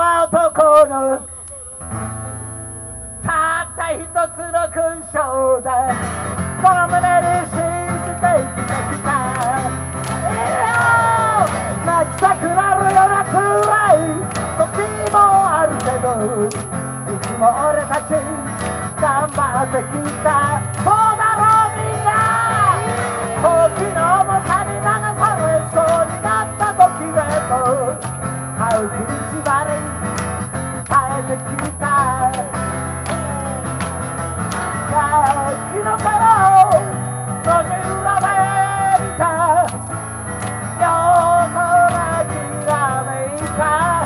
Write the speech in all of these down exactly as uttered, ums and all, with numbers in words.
は男のたった一つの勲章だ。この胸に信じて生きてきた。いや泣きたくなるような辛い時もあるけど、いつも俺たち頑張ってきた。そうだろうみんな。時の重さに流されそうになった時でも歯を食いしばり耐えてきた。昨日から路地裏で見た夜空きらめいた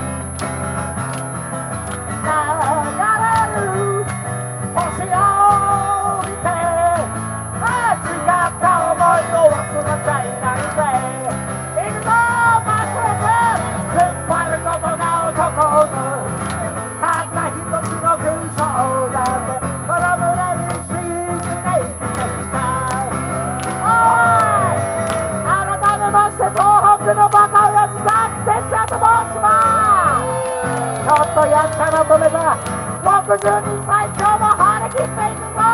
流れる星を見て、あ違った思いを忘れちゃいないぜ。行くぞマスレス、突っ張ることが男のたった一つの勲章だって。この胸に信じて生きてきた。おい改めまして東北のバカ親父ザック哲也と申します。ちょっとやんちゃな止めだ。ろくじゅうにさい今日も張り切っていくぞ。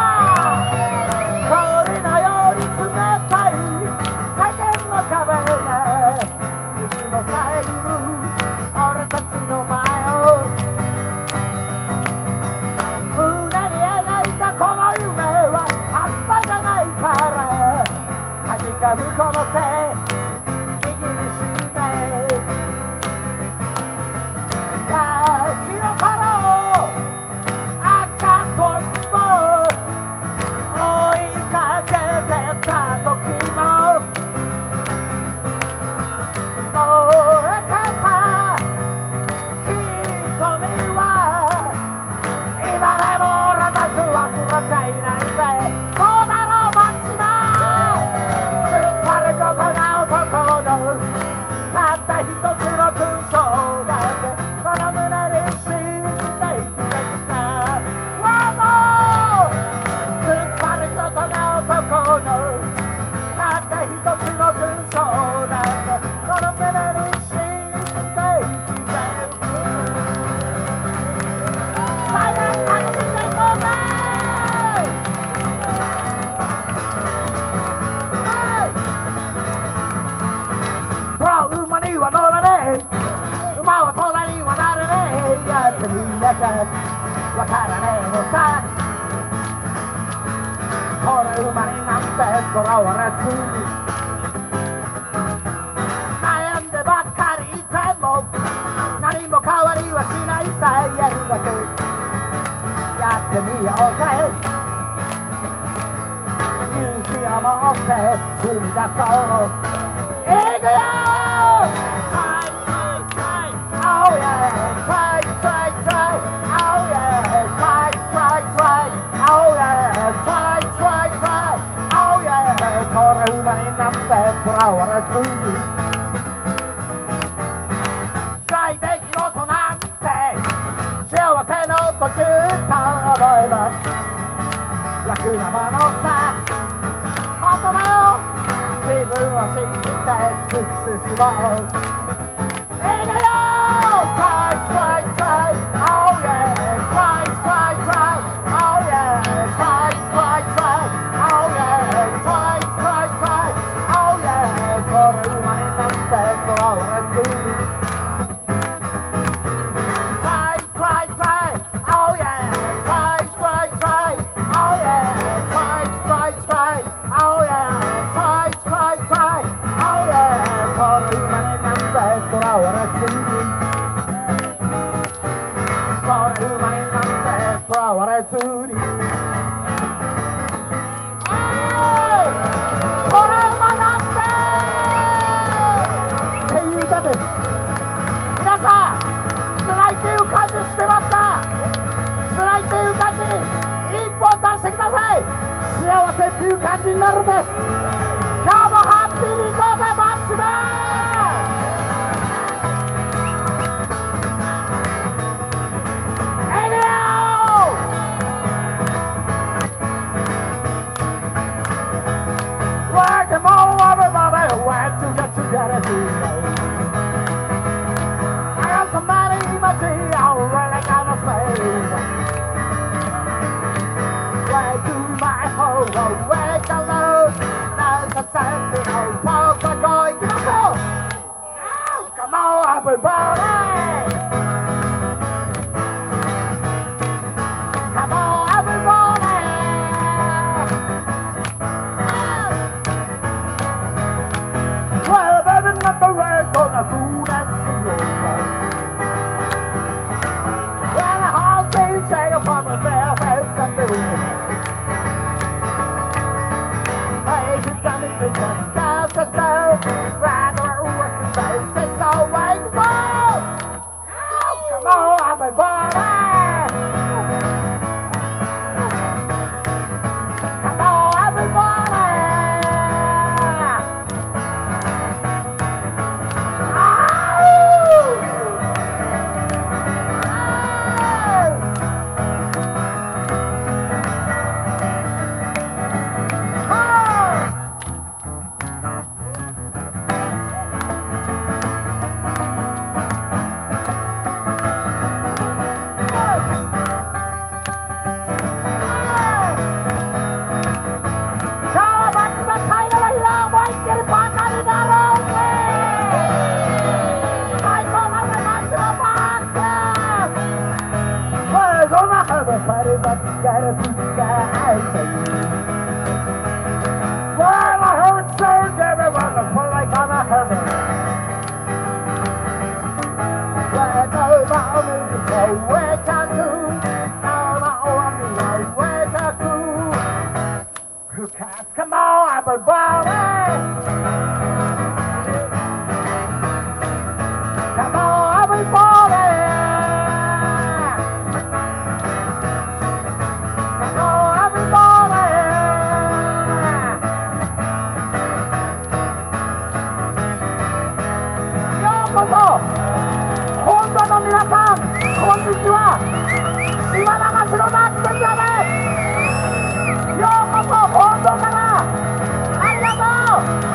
氷のように冷たい世間の壁がいつも遮る俺たちの前を。この夢は半端じゃないから恥かむこの手握りしめ、昨日からを赤とんぼ追いかけてた時も燃えてた瞳は今でも俺たち忘れちゃいないぜ。そうだろう松島、突っ張ることが男のたった一つの勲章だって。この胸に信じて生きてきた。わも突っ張ることが男のたった一つの勲章だって。この胸に信じて生きてきた。最後楽しんでいこうぜ。馬には乗らねえ、馬は虎にはなれねえ。やってみなきゃわからねえのさ。これ馬になんてとらわれずに悩んでばっかりいても何も変わりはしないさ。やるだけやってみようぜ。勇気を持って踏み出そう。いくよOh yeah, try, try, try. Oh yeah, try, try, try. Oh yeah, try, try, try. Oh yeah, これ馬になってとらわれずに最適事なんて幸せの途中と思えば楽なものさ。本当だよ、自分を信じて突き進もう。いくよTry, try, try, oh yeah, try, try, try, oh yeah, try, try, try, oh yeah, try, try, try, oh yeah. これ馬になってとらわれずに Try, try, try, oh yeah, try, try, try, oh yeah, try, try, try, oh yeah, try, try, try, oh yeah. これ馬になってとらわれずにこれ馬になってとらわれずに、これ馬なんてっていう歌です。皆さん辛いっていう感じしてますか？辛いっていう感じ一本出してください。幸せっていう感じになるんです。今日もハッピーに行こうぜマッチマン。Working more everybody, where to get together tonight. I got somebody everybody. Come on, everybody. Well, baby, not the red gonna do that single. Well, the whole thing shake upon myself and something. Hey, you got me with the stars, the stars, right over the face, it's all right, go! Come on, everybody! Come on, everybody! Well, I heard soon everyone was full like on a heaven. Well, no, my music, so where can do? No, no, I'm where can do? Who can't come on, everybody? Come on, everybody!本土の皆さん、こんにちは。今永城田哲也です。ようこそ本土からありがとう。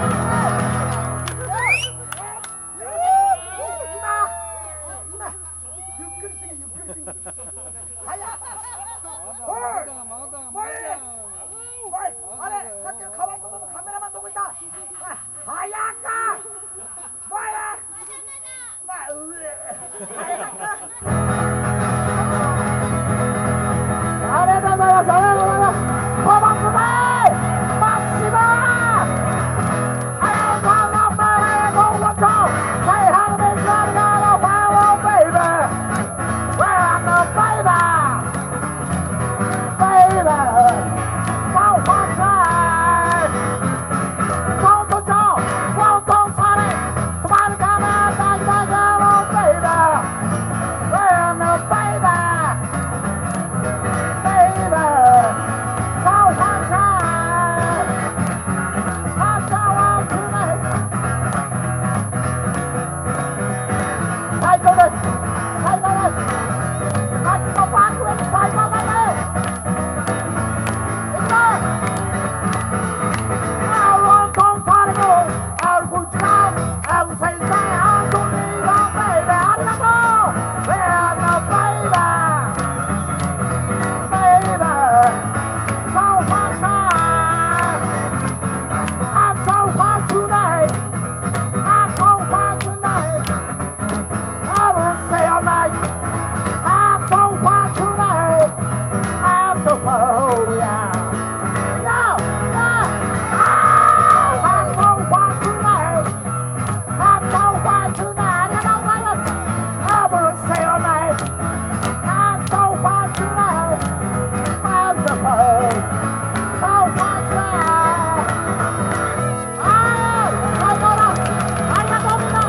今、今、ゆっくりすぎ、ゆっくりすぎ。早っ。おい、おい、おい、あれ、さっきの可愛いことのカメラマンどこ行った？早か。おい。ありがとうございます。ありがとうございます。パパスバイマッシマありがとうございます。ごちそう再販できたのパワーベイベー Where are the baby baby So far side So to Joe Won't don't sorry Smile come out like the girl baby Where are the baby baby So far side I show up tonight 最高です最高です夏のバックへ最高だねいきますあロンドンサルゴあるぶちかある先生あるにのベイベーありがとう Where the baby baby So far side I'm so far tonight I'm so far tonight I will stay all night I'm so far tonight I'm so far oh yeah No, no ah, I'm so far tonight I'm so far tonight I don't want to I will stay all night I'm so far tonight I'm so far so far tonight Ah,最高だありがとうみんな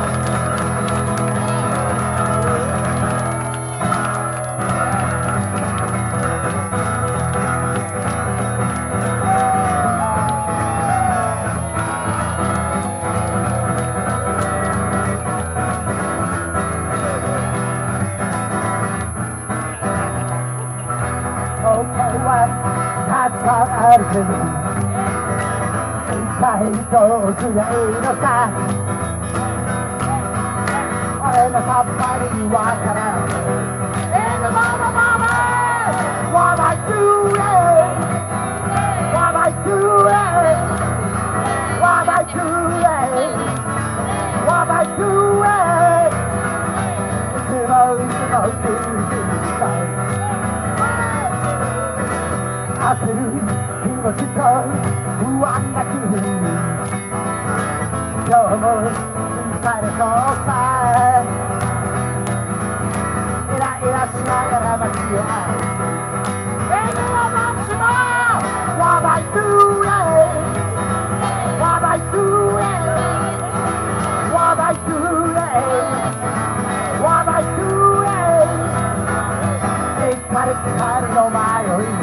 今回はたくさんあるけど一体どうすりゃいいのさ俺のさっぱりわからん In the mama mama What I do What I do What I do What I do もいつも君さ焦る気持ちと不安な気分今日もされそうさイライラしながら街を歩くエルはマスの What I do What I do What I do What I do いっぱい光の迷い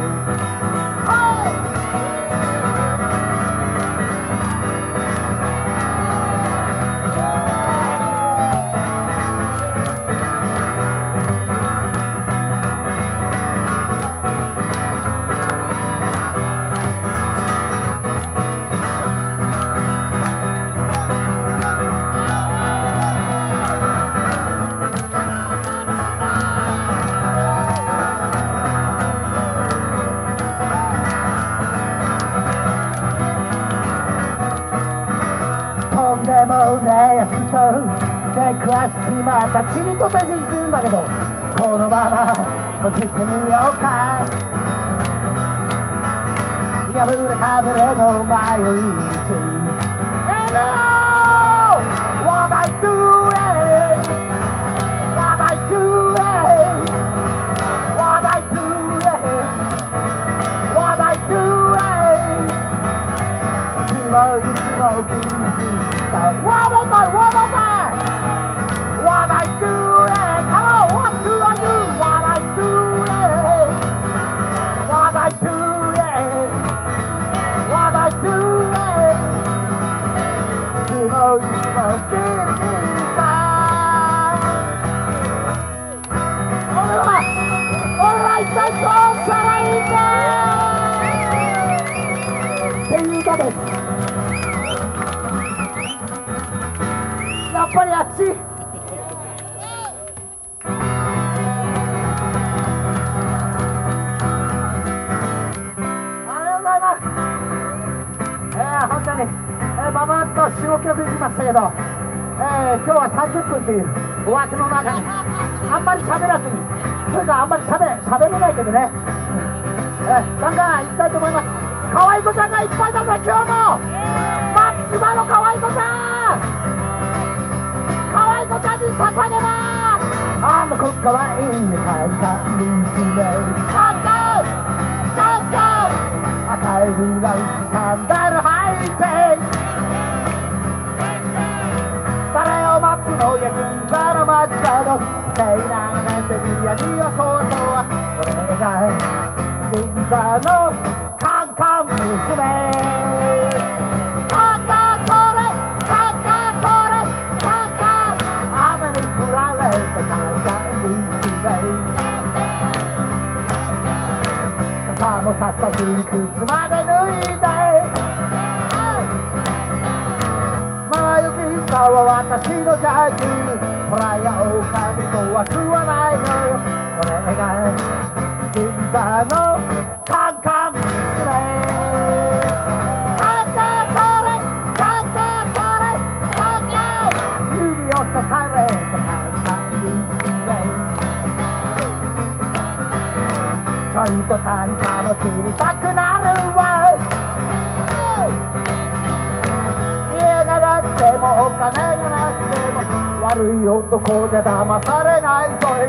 でもねやつと出くわしちまったちりとてじするんだけどこのまま閉じてみようか破れかぶれの迷い道 Hello What I do What I do What I do What I do いつもいつも君One more time, one more time. What I do, come on, what do I do? What I do, what I do, what I do. いつもいつも君さ。俺は、俺は一体どうしたらいいんだ。っていう歌です。やっぱりあっちありがとうございます。えー、本当に、えー、ババッとよん曲いきましたけど、えー、今日はさんじゅっぷんというお枠の中にあんまり喋らずにというかあんまり喋れ喋れないけどね、えー、ガンガンいきたいと思います。可愛い子ちゃんがいっぱいだぜ今日も松島の可愛い子ちゃん可愛い子ちゃんに捧げます。あの子可愛いねカンカン見つめカンカンカンカン赤いブラウスサンダル履いて誰を待つのや銀座の街角聖なるメディアにはそうそう俺が銀座のカンカン娘カンカンそれカンカンそれカンカン雨に降られたカンカン娘傘もさっさと靴まで脱いで迷う銀座は私のジャージトライアオカミとは食わないのこれが銀座のカンカン娘カンカンそれカンカンそれカンカン指を刺されたカンカン娘ちょいとカンカンを切りたくなるわ家がなくてもお金がなくても悪い男で騙されないぞい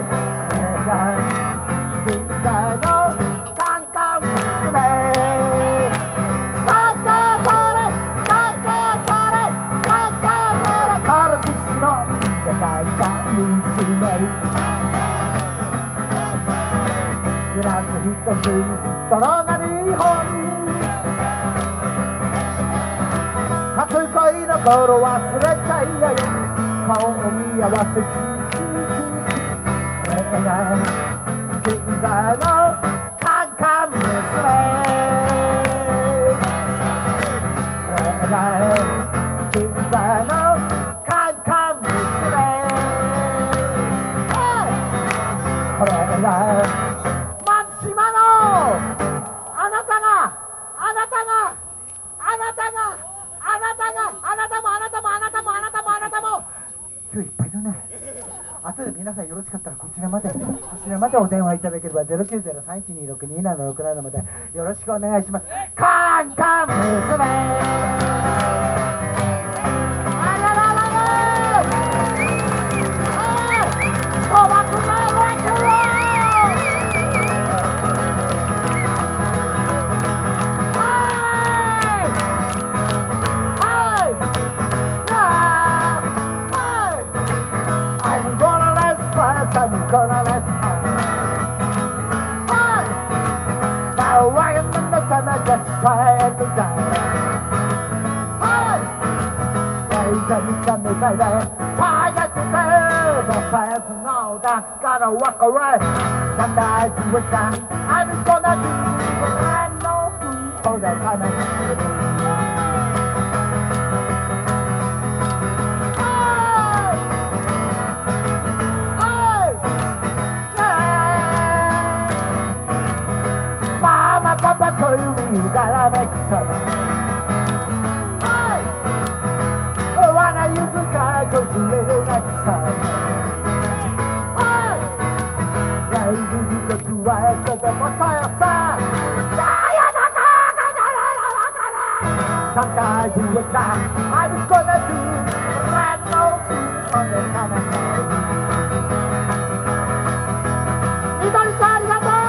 銀座のカンカン娘カンカンそれカンカンそれカンカンそれカルピスのカンカン娘グラス一つにストローがにほん初恋の頃忘れちゃいやよ顔を見合わせちこれが銀座のカンカン娘これが銀座のカンカン娘これが松島のあなたがあなたがあなたがあなたがあなたもあなたもあなたもあなたもあなたも今日いっぱいだね後で皆さんよろしかったらこちらまでこちらまでお電話いただければゼロきゅうゼロ さんいちにろく にななろくななまでよろしくお願いします。カンカン娘あららららおばくなわけろI'm gonna let Hey! Now I am in the sun, I just trying to die. Hey! Hey, can you tell me, baby? Tired to live, the fans know that's gonna walk away. Sometimes with that, I'm gonna do what I know for the time I need to do. パパというからめくさまわなゆずかこじれるなくさライブにとくわえてでもさよささよなかかなららわからさかじゅうかあるこなくらのくこでかなかみどりさんありがとう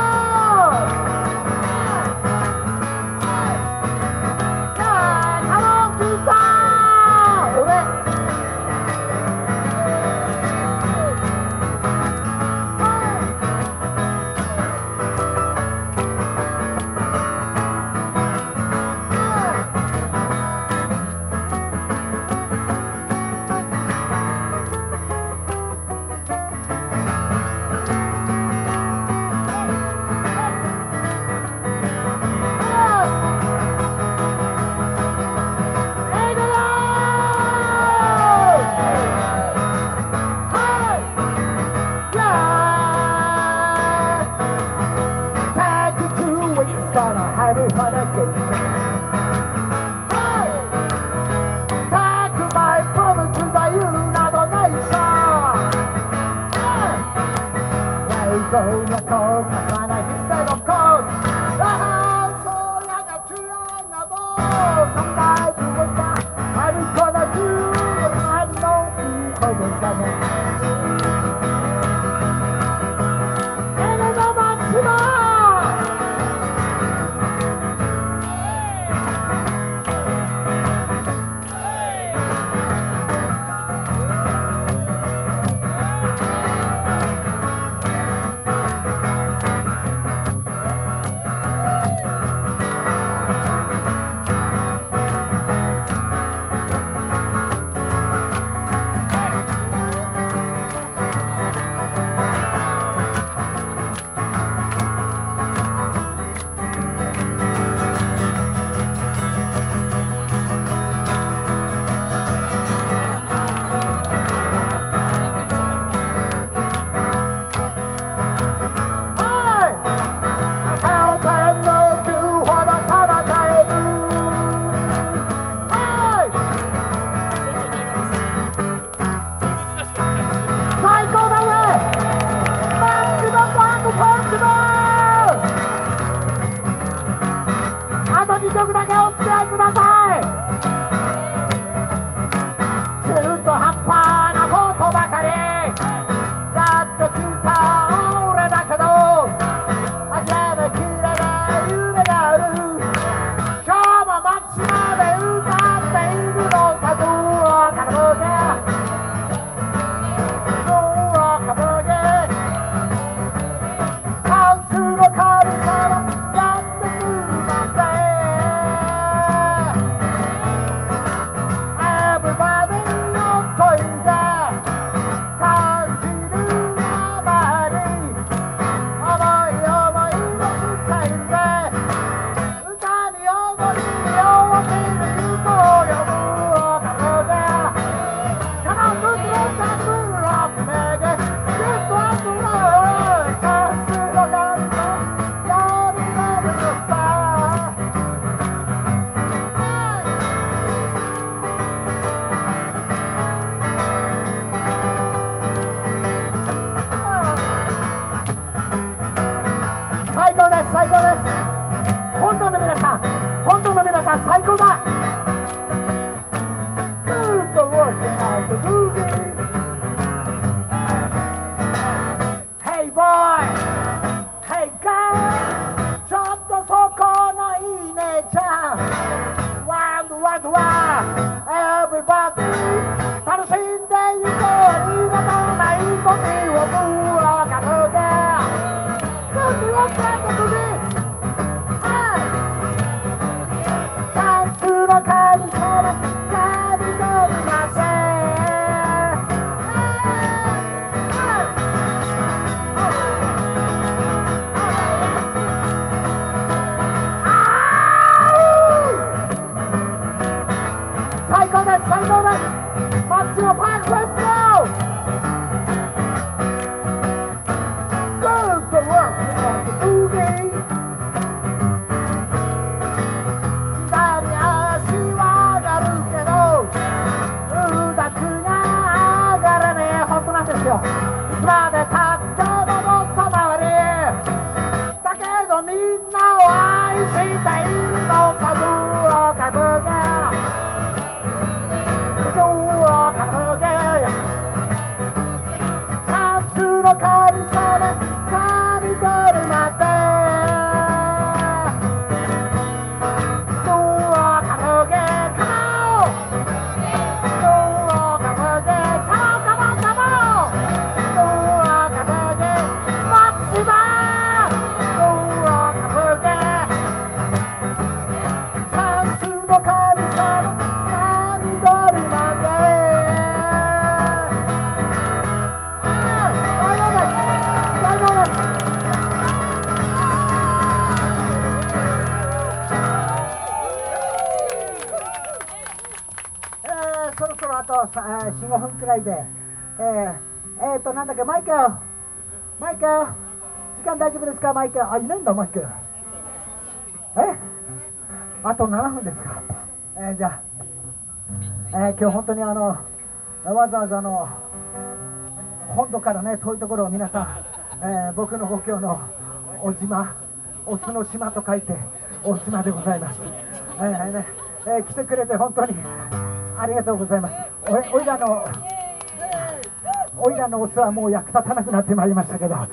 たっちゃののさまりだけどみんなを愛しているのさずをかぶけずをかぶけチャンスの神様神取るまでずをかぶけカモンずをかぶけカモンカモンカモンずをかぶけ松島そろそろあとよん、ごふんくらいで、えー、えーと、なんだっけ、マイケル、マイケル、時間大丈夫ですか、マイケル、あ、いないんだ、マイケル。えあとななふんですか。えー、じゃあ、えー、今日本当にあの、わざわざあの、本土からね、遠いところを皆さん、えー、僕の故郷の小島、オスの島と書いて、大島でございます。えーねえー、来てくれて本当にありがとうございます。お, おいらのおいらのオスはもう役立たなくなってまいりましたけど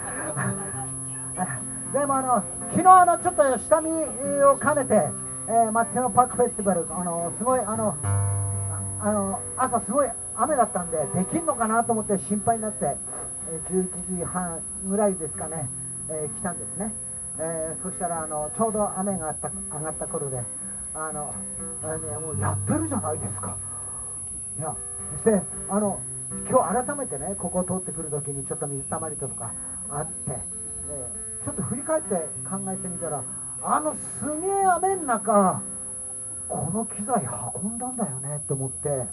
でもあの昨日あのちょっと下見を兼ねて、えー、松山パークフェスティバルあのすごいあのあの朝すごい雨だったんでできんのかなと思って心配になって、えー、じゅういちじはんぐらいですかね、えー、来たんですね。えー、そしたらあのちょうど雨があった上がった頃であの、えーね、もうやってるじゃないですか。いやそしてあの今日改めてねここを通ってくるときにちょっと水たまりとかあって、えー、ちょっと振り返って考えてみたらあのすげえ雨の中この機材運んだんだよねと思ってね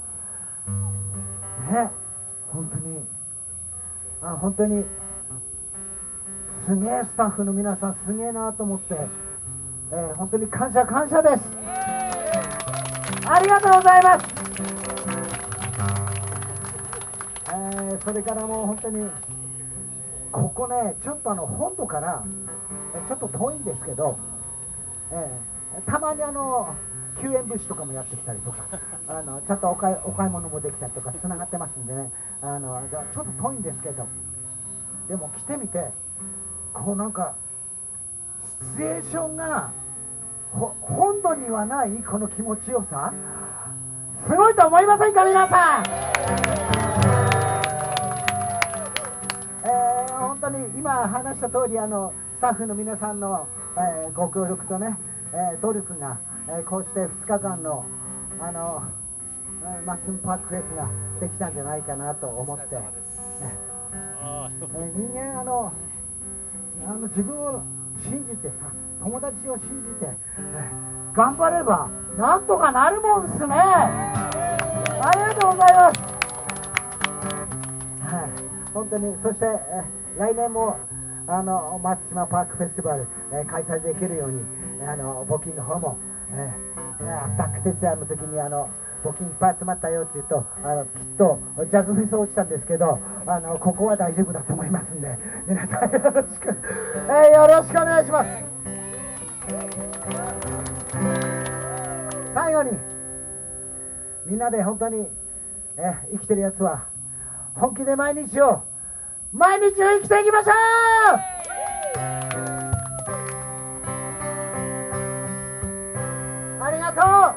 本当にあ本当にすげえスタッフの皆さんすげえなと思って、えー、本当に感謝感謝です。ありがとうございます。えー、それからもう本当にここねちょっとあの本土からちょっと遠いんですけど、えー、たまにあの救援物資とかもやってきたりとかあのちゃんとお買い、お買い物もできたりとかつながってますんでねあのじゃちょっと遠いんですけどでも来てみてこうなんかシチュエーションが本土にはないこの気持ちよさすごいと思いませんか皆さん。えー、本当に今話した通りあのスタッフの皆さんの、えー、ご協力とね、えー、努力が、えー、こうしてふつかかんのあのマッスンパークフェスができたんじゃないかなと思って、ねえー、人間あのあの自分を信じてさ友達を信じて、えー、頑張ればなんとかなるもんですね。ありがとうございます。はい、本当にそして、えー、来年もあの松島パークフェスティバル、えー、開催できるようにあの募金の方も、えー、ダック哲也の時にあの募金いっぱい集まったよって言うとあのきっとジャズフェス落ちたんですけどあのここは大丈夫だと思いますんで皆さんよろしく、えー、よろしくお願いします。最後にみんなで本当に、えー、生きてるやつは本気で毎日を毎日を生きていきましょう。ありがと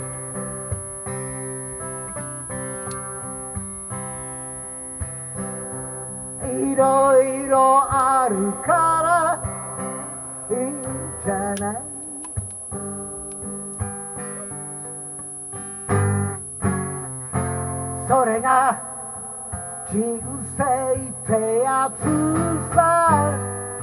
う。いろいろあるからいいんじゃない。それが人生ってやつさ。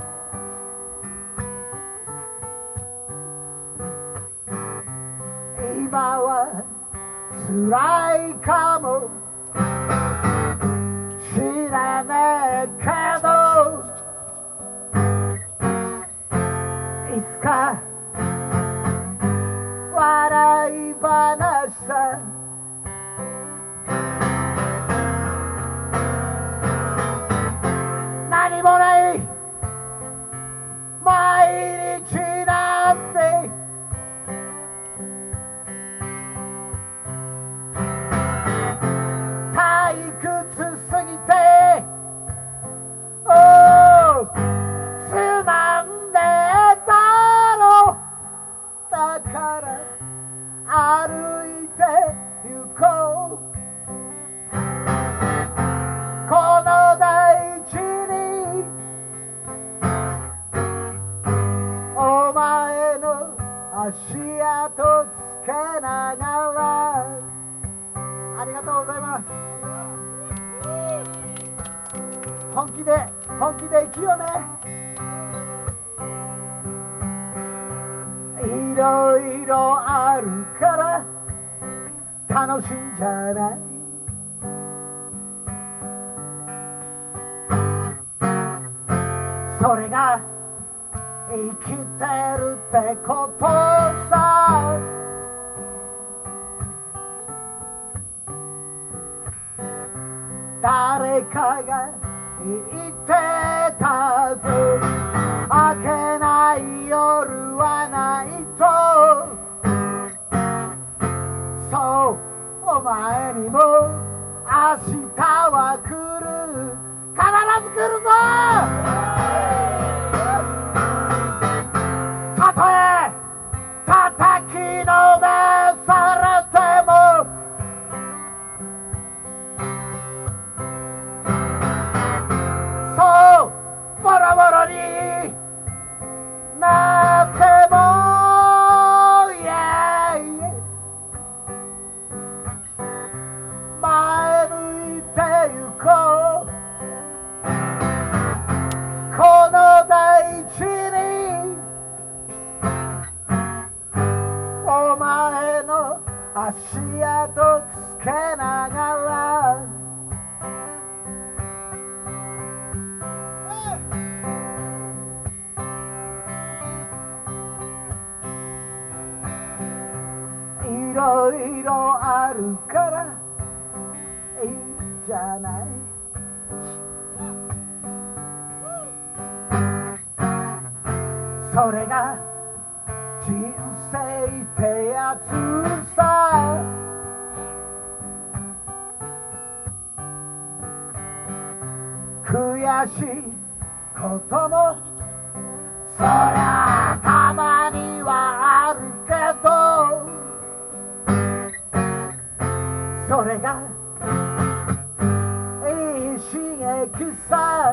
今は辛いかもしれないけどいつか笑い話さ。泣本気で生きようね。いろいろあるから楽しいんじゃない。それが生きてるってことさ。誰かが言ってたぜ、明けない夜はないと。そう、お前にも明日は来る、必ず来るぞ。たとえ叩きのめされても、そうボロボロになっても、yeah, yeah. 前向いてゆこう。この大地にお前の足跡つけながら、いろいろあるからいいじゃない。それが人生ってやつさ。悔しいこともそりゃたまにはあるけど、それがいい刺激さ。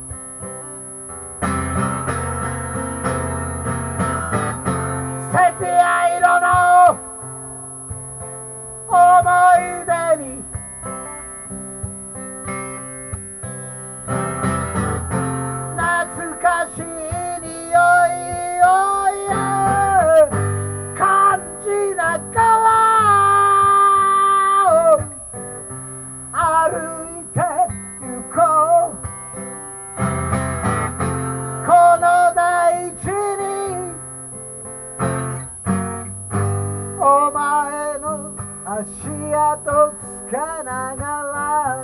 セピア色の思い出に懐かしい匂いを感じながら歩いてゆこう。この大地にお前の足跡つけながら、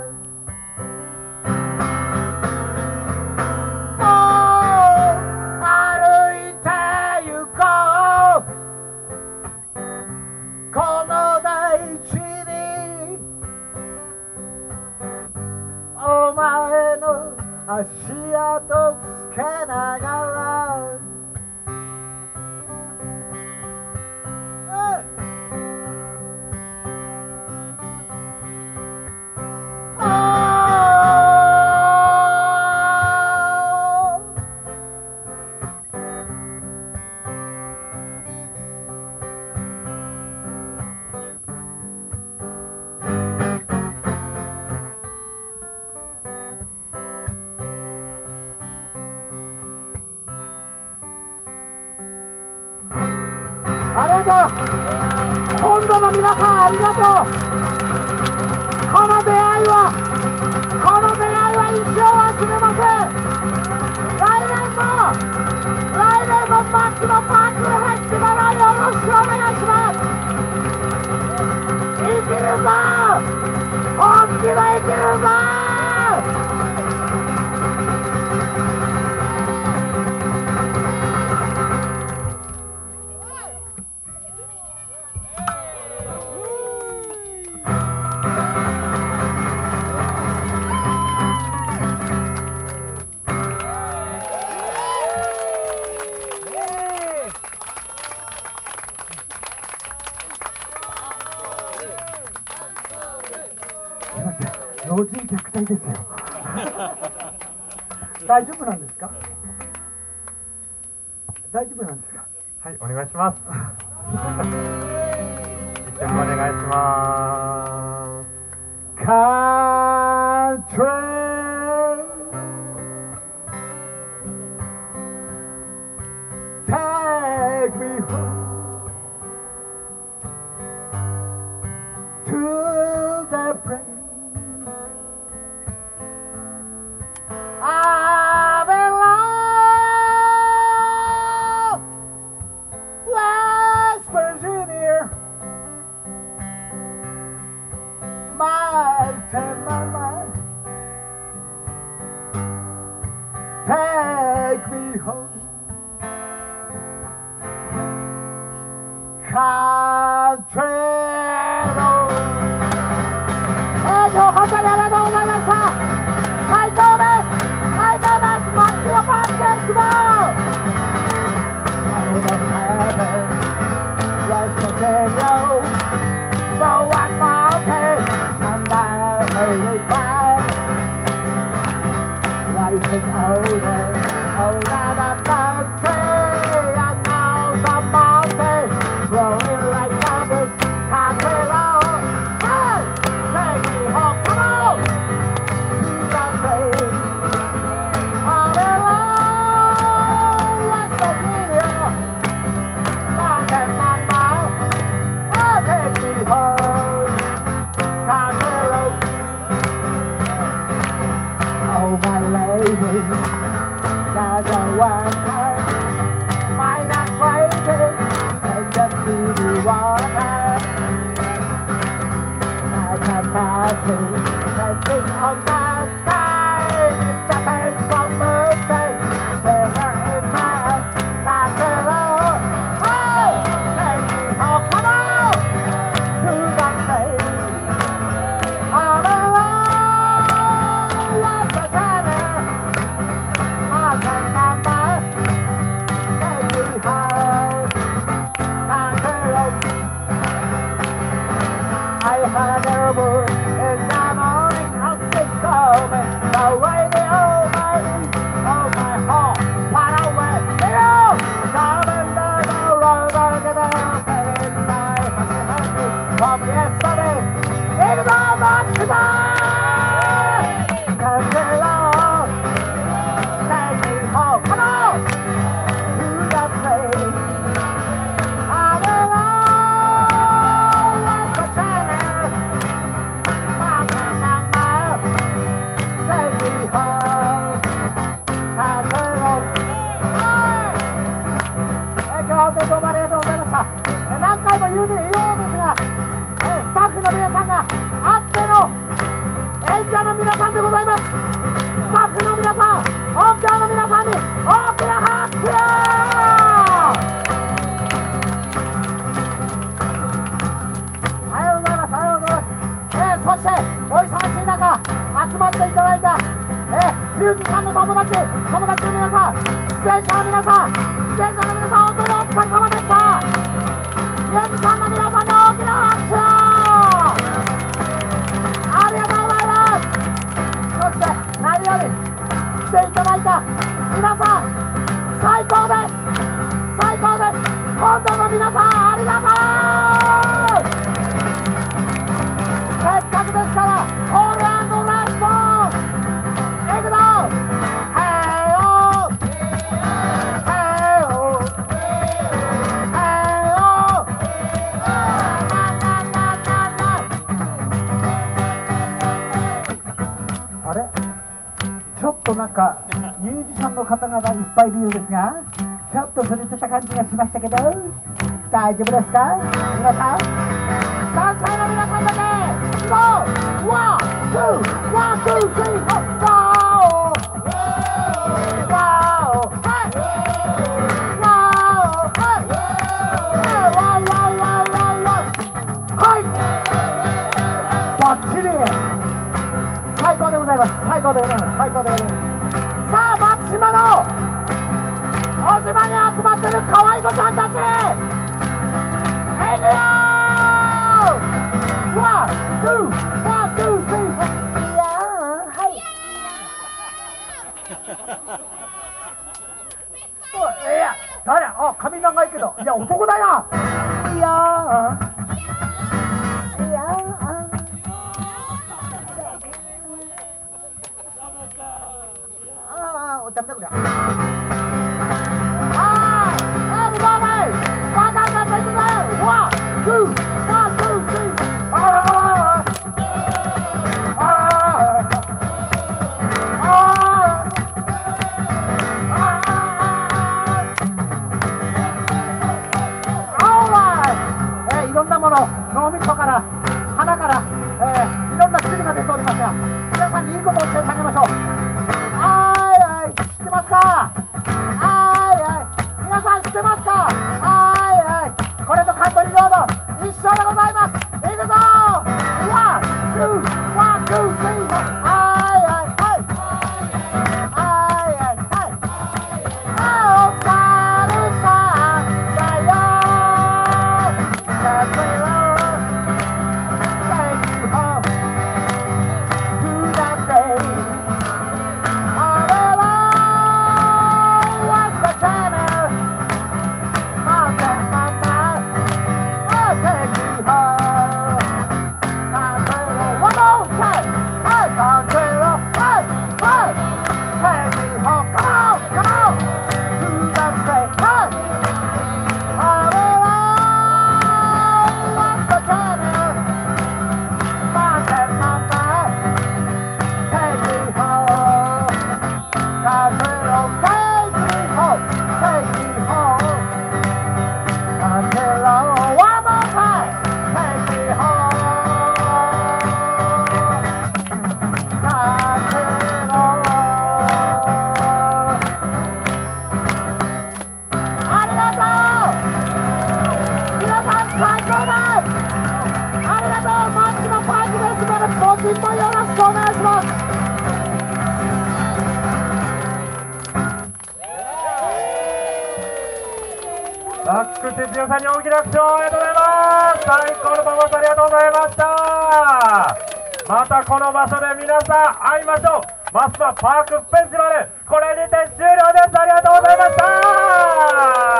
歩いてゆこう。この大地にお前の足跡つけながら、ありがとう。本土の皆さんありがとう。この出会いはこの出会いは一生忘れません。来年も来年も街のパークフェスティバルをよろしくお願いします。生きるぞ、本気で生きるぞ。老人虐待ですよ。大丈夫なんですか？大丈夫なんですか？ はい、お願いします。一緒にお願いします。 Country Take me home Country road えー、今日本当にありがとうございました。最高です。最高です。マッチのパンケーキもLet's continue for one more day and then hurry back Life is older, older than the tree and now the mountain growing like a big country road Hey! Take me home, come on! To the tree On the road, West Virginia Mountain mama Oh, take me home Country road Oh, my lady There's a one time Mine and crazy Take us to the water Like a party Setting on the sky Stepping from birthday Silver in my country road Oh, take me home, come on To the place On the road Like a tenor Mountain mama Take me home Country road I heard a word in the morning I'll stick coming The radio mighty Oh my heart What a way Here Coming down the road I'll get out inside From yesterday It's all much goodbye Country road Take me home Come on To the place On the road Like a tenor Mountain mama Take me home Country road えー今日はどうもありがとうございました。えー何回も言うて言おうですが、えースタッフの皆さんがあっての演者の皆さんでございます。スタッフの皆さん、音響の皆さんに大きな拍手をありがとうございます。ありがとうございます。えーそしてお忙しい中集まっていただいた、えーミュージシャンの友達、友達の皆さん、出演者の皆さん、出演者の皆さん、本当にお疲れ様でした。ミュージシャンの皆さんに大きな拍手をありがとうございます。そして何より来ていただいた皆さん、最高です。最高です。本当の皆さん、ありがとう。せっかくですからコール&レスポンスいくぞ。へーよーへーよーへーよーなんなんなんなんなんあれちょっとなんかミュージシャンの方々いっぱいいるようですが、ちょっとずれてた感じがしましたけど大丈夫ですか皆さん。関西の皆さんだけゴーワン、ツー、ワン、ツー、スリー、フォー、ゴーゴーはいゴーはいワンワンワンワンワンはいバッチリ最高でございます。最高でございます。最高でございます。さあ松島のお島に集まってる可愛い子ちゃんたちいくよーワン、ツー、ワン、ツー、スリー、フォー、いやーはいおいいや誰あ髪長いけどいや男だよいやーいやーああダメだこりゃはいエブリバディバカバカバカワン、ツー、ワン、ツー、スリーあああああいろんなもの脳みそから鼻から、えー、いろんな薬が出ておりますが皆さんにいいことを教えてあげましょう。はいはい知ってますますか？はいはい。皆さん知ってますか？はいはい。これとカントリーロード一緒でございます。いくぞ。ワン、ツー、ワン、ツー、スリー、フォー。はいはいはい。はいはいはい。おさるさんだよ。Take you home to that day. Keep my own strong as well. ラック哲代さんに大きな拍手をありがとうございます。最高のパフォーマンスありがとうございました。またこの場所で皆さん会いましょう。マスパパークフェスティバル、これにて終了です。ありがとうございました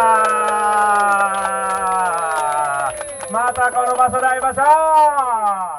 。またこの場所で会いましょう。